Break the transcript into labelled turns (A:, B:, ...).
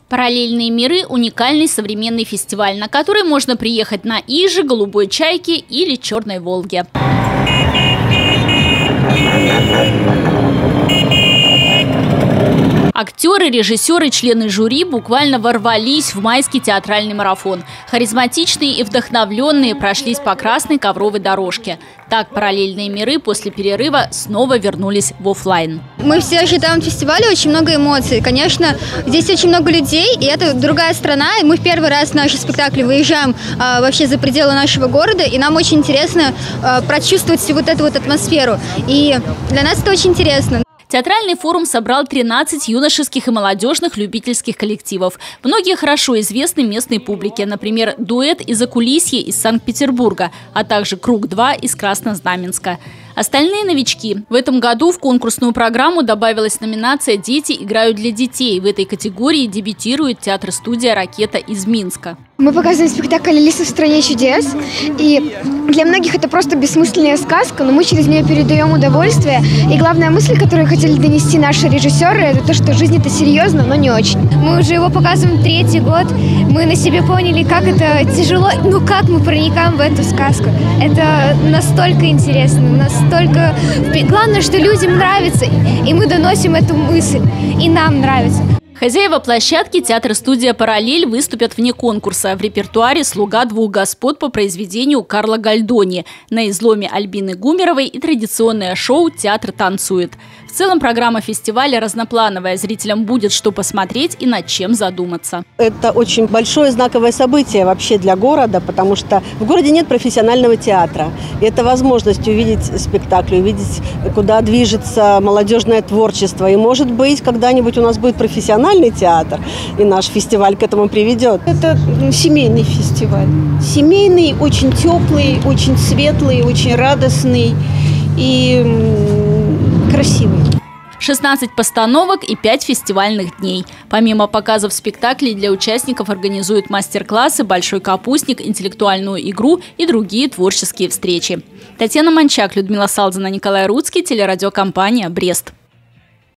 A: Параллельные миры – уникальный современный фестиваль, на который можно приехать на Иже, Голубой Чайке или Черной Волге. Актеры, режиссеры, члены жюри буквально ворвались в майский театральный марафон. Харизматичные и вдохновленные прошлись по красной ковровой дорожке. Так параллельные миры после перерыва снова вернулись в офлайн.
B: Мы все ожидаем фестиваля, очень много эмоций. Конечно, здесь очень много людей, и это другая страна. И мы в первый раз в наши спектакли выезжаем вообще за пределы нашего города, и нам очень интересно прочувствовать всю вот эту вот атмосферу. И для нас это очень интересно.
A: Театральный форум собрал 13 юношеских и молодежных любительских коллективов. Многие хорошо известны местной публике. Например, дуэт из Закулисья из Санкт-Петербурга, а также Круг-2 из Краснознаменска. Остальные новички. В этом году в конкурсную программу добавилась номинация «Дети играют для детей». В этой категории дебютирует театр-студия «Ракета» из Минска.
C: Мы показываем спектакль «Алиса в стране чудес». И для многих это просто бессмысленная сказка, но мы через нее передаем удовольствие. И главная мысль, которую хотели донести наши режиссеры, это то, что жизнь – это серьезно, но не очень.
D: Мы уже его показываем 3-й год. Мы на себе поняли, как это тяжело, но как мы проникаем в эту сказку. Это настолько интересно, настолько... Главное, что людям нравится, и мы доносим эту мысль, и нам нравится.
A: Хозяева площадки театр-студия «Параллель» выступят вне конкурса. В репертуаре «Слуга двух господ» по произведению Карла Гальдони, «На изломе» Альбины Гумеровой и традиционное шоу «Театр танцует». В целом программа фестиваля разноплановая. Зрителям будет что посмотреть и над чем задуматься.
E: Это очень большое знаковое событие вообще для города, потому что в городе нет профессионального театра. И это возможность увидеть спектакль, увидеть, куда движется молодежное творчество. И, может быть, когда-нибудь у нас будет профессиональный театр, и наш фестиваль к этому приведет.
F: Это семейный фестиваль. Семейный, очень теплый, очень светлый, очень радостный и красивый.
A: 16 постановок и 5 фестивальных дней. Помимо показов спектаклей для участников организуют мастер-классы, большой капустник, интеллектуальную игру и другие творческие встречи. Татьяна Манчак, Людмила Салдина, Николай Руцкий, телерадиокомпания «Брест».